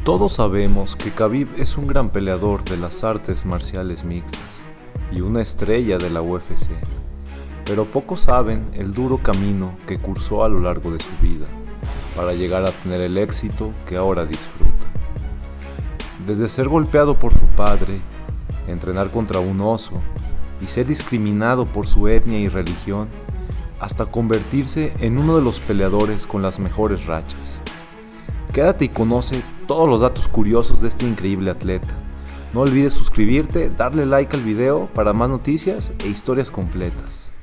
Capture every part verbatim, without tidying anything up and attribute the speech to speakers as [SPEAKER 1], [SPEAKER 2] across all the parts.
[SPEAKER 1] Todos sabemos que Khabib es un gran peleador de las artes marciales mixtas y una estrella de la U F C, pero pocos saben el duro camino que cursó a lo largo de su vida para llegar a tener el éxito que ahora disfruta. Desde ser golpeado por su padre, entrenar contra un oso y ser discriminado por su etnia y religión, hasta convertirse en uno de los peleadores con las mejores rachas. Quédate y conoce todos los datos curiosos de este increíble atleta. No olvides suscribirte, darle like al video para más noticias e historias completas.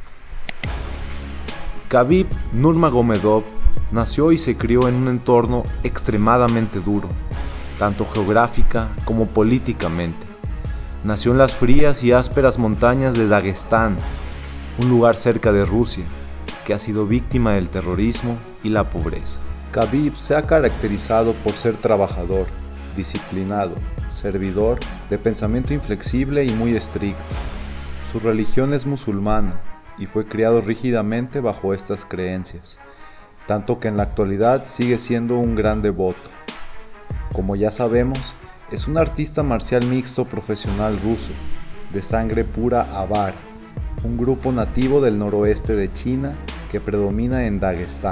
[SPEAKER 1] Khabib Nurmagomedov nació y se crió en un entorno extremadamente duro, tanto geográfica como políticamente. Nació en las frías y ásperas montañas de Dagestán, un lugar cerca de Rusia, que ha sido víctima del terrorismo y la pobreza. Khabib se ha caracterizado por ser trabajador, disciplinado, servidor, de pensamiento inflexible y muy estricto. Su religión es musulmana y fue criado rígidamente bajo estas creencias, tanto que en la actualidad sigue siendo un gran devoto. Como ya sabemos, es un artista marcial mixto profesional ruso, de sangre pura Avar, un grupo nativo del noroeste de China que predomina en Dagestán.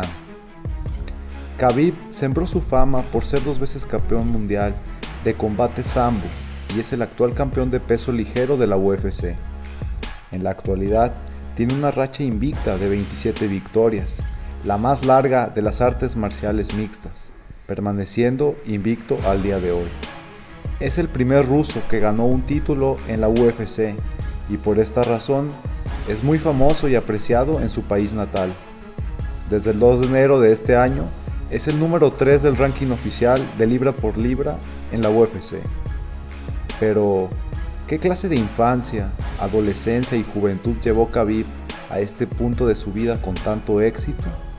[SPEAKER 1] Khabib sembró su fama por ser dos veces campeón mundial de combate sambo y es el actual campeón de peso ligero de la U F C. En la actualidad tiene una racha invicta de veintisiete victorias, la más larga de las artes marciales mixtas, permaneciendo invicto al día de hoy. Es el primer ruso que ganó un título en la U F C y por esta razón es muy famoso y apreciado en su país natal. Desde el dos de enero de este año es el número tres del ranking oficial de libra por libra en la U F C. Pero, ¿qué clase de infancia, adolescencia y juventud llevó Khabib a este punto de su vida con tanto éxito?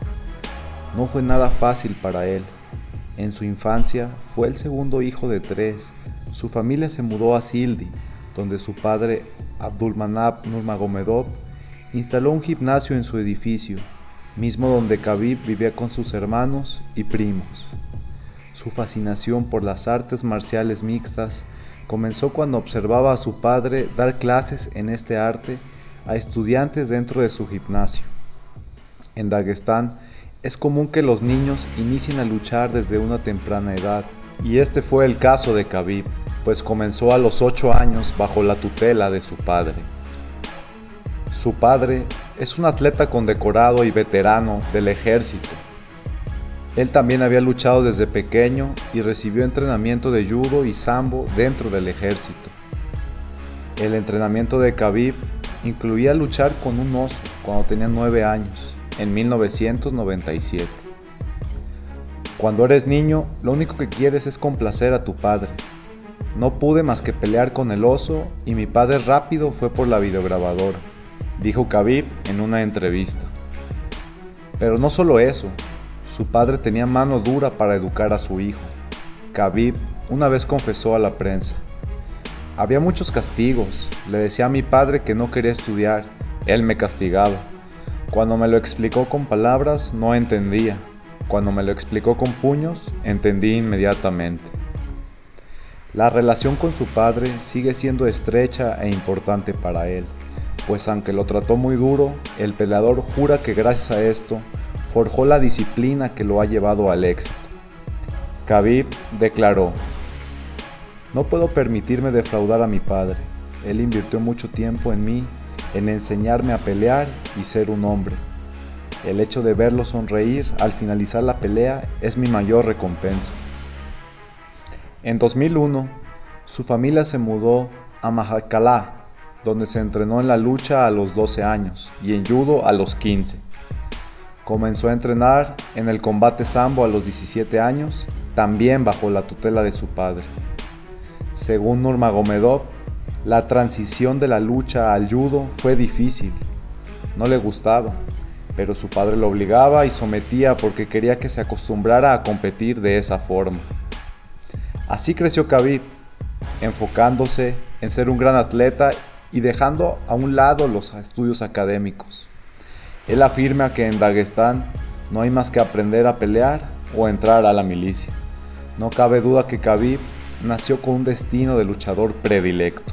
[SPEAKER 1] No fue nada fácil para él. En su infancia fue el segundo hijo de tres. Su familia se mudó a Sildi, donde su padre, Abdulmanap Nurmagomedov, instaló un gimnasio en su edificio, mismo donde Khabib vivía con sus hermanos y primos. Su fascinación por las artes marciales mixtas comenzó cuando observaba a su padre dar clases en este arte a estudiantes dentro de su gimnasio. En Dagestán es común que los niños inicien a luchar desde una temprana edad, y este fue el caso de Khabib, pues comenzó a los ocho años bajo la tutela de su padre. Su padre es un atleta condecorado y veterano del ejército. Él también había luchado desde pequeño y recibió entrenamiento de judo y sambo dentro del ejército. El entrenamiento de Khabib incluía luchar con un oso cuando tenía nueve años, en mil novecientos noventa y siete. Cuando eres niño, lo único que quieres es complacer a tu padre. No pude más que pelear con el oso y mi padre rápido fue por la videograbadora, dijo Khabib en una entrevista. Pero no solo eso, su padre tenía mano dura para educar a su hijo. Khabib una vez confesó a la prensa: había muchos castigos, le decía a mi padre que no quería estudiar, él me castigaba. Cuando me lo explicó con palabras no entendía, cuando me lo explicó con puños entendí inmediatamente. La relación con su padre sigue siendo estrecha e importante para él, pues aunque lo trató muy duro, el peleador jura que gracias a esto forjó la disciplina que lo ha llevado al éxito. Khabib declaró: no puedo permitirme defraudar a mi padre, él invirtió mucho tiempo en mí, en enseñarme a pelear y ser un hombre. El hecho de verlo sonreír al finalizar la pelea es mi mayor recompensa. En dos mil uno, su familia se mudó a Mahakalá, donde se entrenó en la lucha a los doce años y en judo a los quince. Comenzó a entrenar en el combate sambo a los diecisiete años, también bajo la tutela de su padre. Según Nurmagomedov, la transición de la lucha al judo fue difícil. No le gustaba, pero su padre lo obligaba y sometía porque quería que se acostumbrara a competir de esa forma. Así creció Khabib, enfocándose en ser un gran atleta y dejando a un lado los estudios académicos. Él afirma que en Dagestán no hay más que aprender a pelear o entrar a la milicia. No cabe duda que Khabib nació con un destino de luchador predilecto.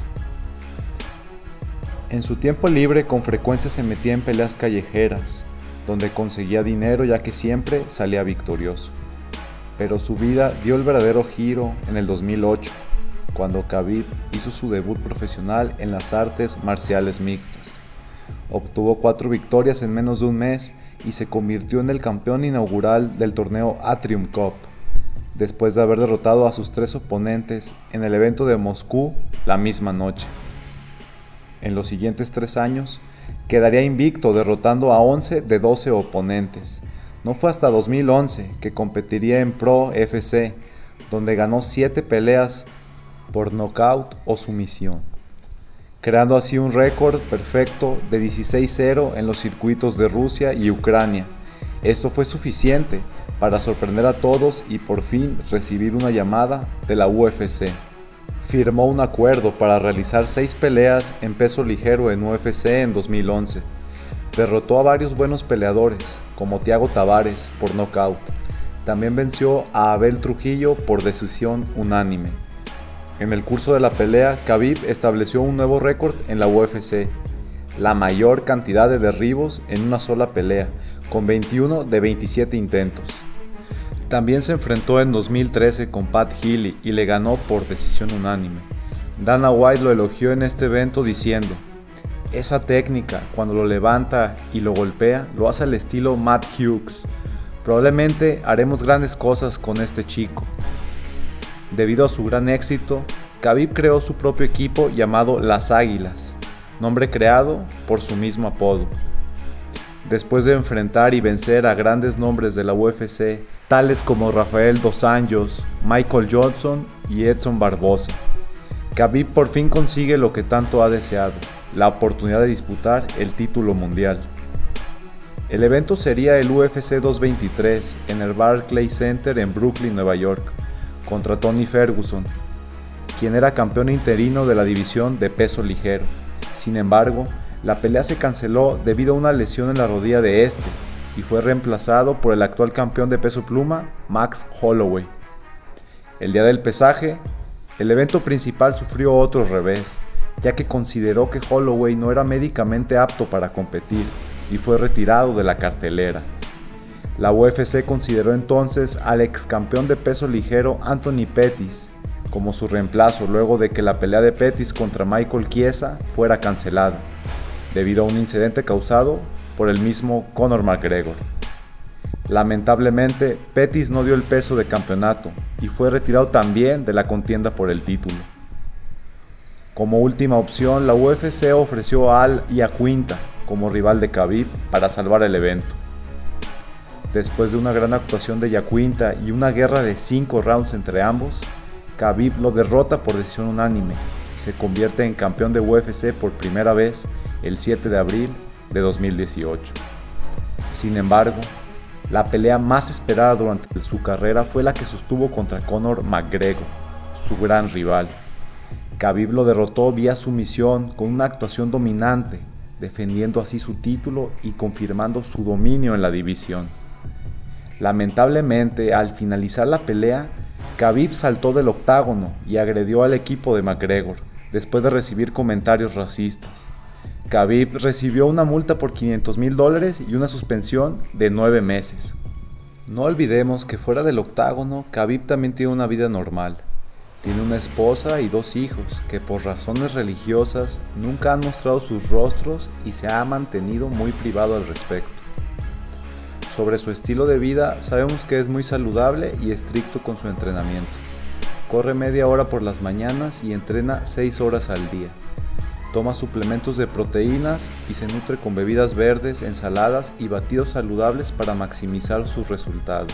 [SPEAKER 1] En su tiempo libre con frecuencia se metía en peleas callejeras, donde conseguía dinero ya que siempre salía victorioso. Pero su vida dio el verdadero giro en el dos mil ocho, cuando Khabib hizo su debut profesional en las artes marciales mixtas. Obtuvo cuatro victorias en menos de un mes y se convirtió en el campeón inaugural del torneo Atrium Cup, después de haber derrotado a sus tres oponentes en el evento de Moscú la misma noche. En los siguientes tres años, quedaría invicto derrotando a once de doce oponentes. No fue hasta dos mil once que competiría en Pro F C, donde ganó siete peleas por nocaut o sumisión, creando así un récord perfecto de dieciséis cero en los circuitos de Rusia y Ucrania. Esto fue suficiente para sorprender a todos y por fin recibir una llamada de la U F C. Firmó un acuerdo para realizar seis peleas en peso ligero en U F C en dos mil once. Derrotó a varios buenos peleadores, como Thiago Tavares por nocaut. También venció a Abel Trujillo por decisión unánime. En el curso de la pelea, Khabib estableció un nuevo récord en la U F C, la mayor cantidad de derribos en una sola pelea, con veintiuno de veintisiete intentos. También se enfrentó en dos mil trece con Pat Healy y le ganó por decisión unánime. Dana White lo elogió en este evento diciendo: "Esa técnica, cuando lo levanta y lo golpea, lo hace al estilo Matt Hughes. Probablemente haremos grandes cosas con este chico". Debido a su gran éxito, Khabib creó su propio equipo llamado Las Águilas, nombre creado por su mismo apodo. Después de enfrentar y vencer a grandes nombres de la U F C, tales como Rafael dos Anjos, Michael Johnson y Edson Barboza, Khabib por fin consigue lo que tanto ha deseado, la oportunidad de disputar el título mundial. El evento sería el U F C doscientos veintitrés en el Barclays Center en Brooklyn, Nueva York, contra Tony Ferguson, quien era campeón interino de la división de peso ligero. Sin embargo, la pelea se canceló debido a una lesión en la rodilla de este y fue reemplazado por el actual campeón de peso pluma, Max Holloway. El día del pesaje, el evento principal sufrió otro revés, ya que consideró que Holloway no era médicamente apto para competir y fue retirado de la cartelera. La U F C consideró entonces al ex campeón de peso ligero Anthony Pettis como su reemplazo luego de que la pelea de Pettis contra Michael Chiesa fuera cancelada, debido a un incidente causado por el mismo Conor McGregor. Lamentablemente, Pettis no dio el peso de campeonato y fue retirado también de la contienda por el título. Como última opción, la U F C ofreció a Al Iaquinta como rival de Khabib para salvar el evento. Después de una gran actuación de Iaquinta y una guerra de cinco rounds entre ambos, Khabib lo derrota por decisión unánime y se convierte en campeón de U F C por primera vez el siete de abril de dos mil dieciocho. Sin embargo, la pelea más esperada durante su carrera fue la que sostuvo contra Conor McGregor, su gran rival. Khabib lo derrotó vía sumisión con una actuación dominante, defendiendo así su título y confirmando su dominio en la división. Lamentablemente, al finalizar la pelea, Khabib saltó del octágono y agredió al equipo de McGregor, después de recibir comentarios racistas. Khabib recibió una multa por quinientos mil dólares y una suspensión de nueve meses. No olvidemos que fuera del octágono, Khabib también tiene una vida normal. Tiene una esposa y dos hijos que por razones religiosas nunca han mostrado sus rostros y se ha mantenido muy privado al respecto. Sobre su estilo de vida, sabemos que es muy saludable y estricto con su entrenamiento. Corre media hora por las mañanas y entrena seis horas al día. Toma suplementos de proteínas y se nutre con bebidas verdes, ensaladas y batidos saludables para maximizar sus resultados.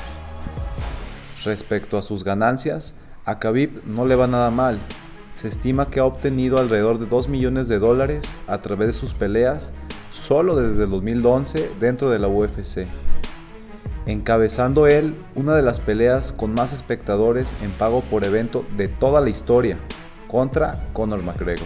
[SPEAKER 1] Respecto a sus ganancias, a Khabib no le va nada mal. Se estima que ha obtenido alrededor de dos millones de dólares a través de sus peleas solo desde el dos mil once dentro de la U F C, encabezando él una de las peleas con más espectadores en pago por evento de toda la historia, contra Conor McGregor.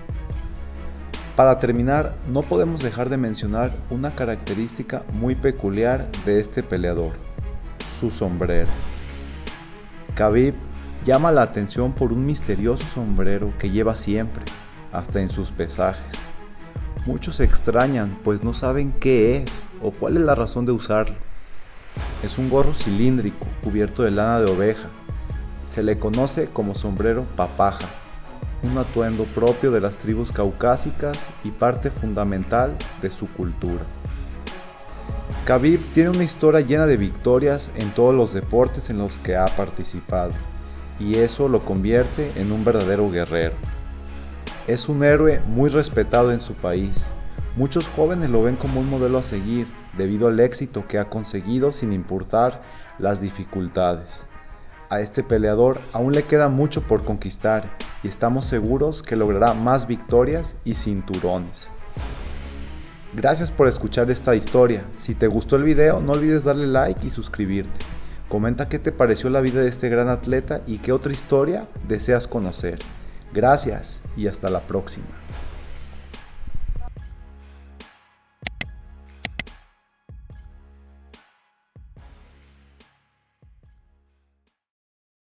[SPEAKER 1] Para terminar, no podemos dejar de mencionar una característica muy peculiar de este peleador: su sombrero. Khabib llama la atención por un misterioso sombrero que lleva siempre, hasta en sus pesajes. Muchos se extrañan pues no saben qué es o cuál es la razón de usarlo. Es un gorro cilíndrico cubierto de lana de oveja. Se le conoce como sombrero papaja, un atuendo propio de las tribus caucásicas y parte fundamental de su cultura. Khabib tiene una historia llena de victorias en todos los deportes en los que ha participado, y eso lo convierte en un verdadero guerrero. Es un héroe muy respetado en su país. Muchos jóvenes lo ven como un modelo a seguir debido al éxito que ha conseguido sin importar las dificultades. A este peleador aún le queda mucho por conquistar y estamos seguros que logrará más victorias y cinturones. Gracias por escuchar esta historia. Si te gustó el video, no olvides darle like y suscribirte. Comenta qué te pareció la vida de este gran atleta y qué otra historia deseas conocer. Gracias y hasta la próxima.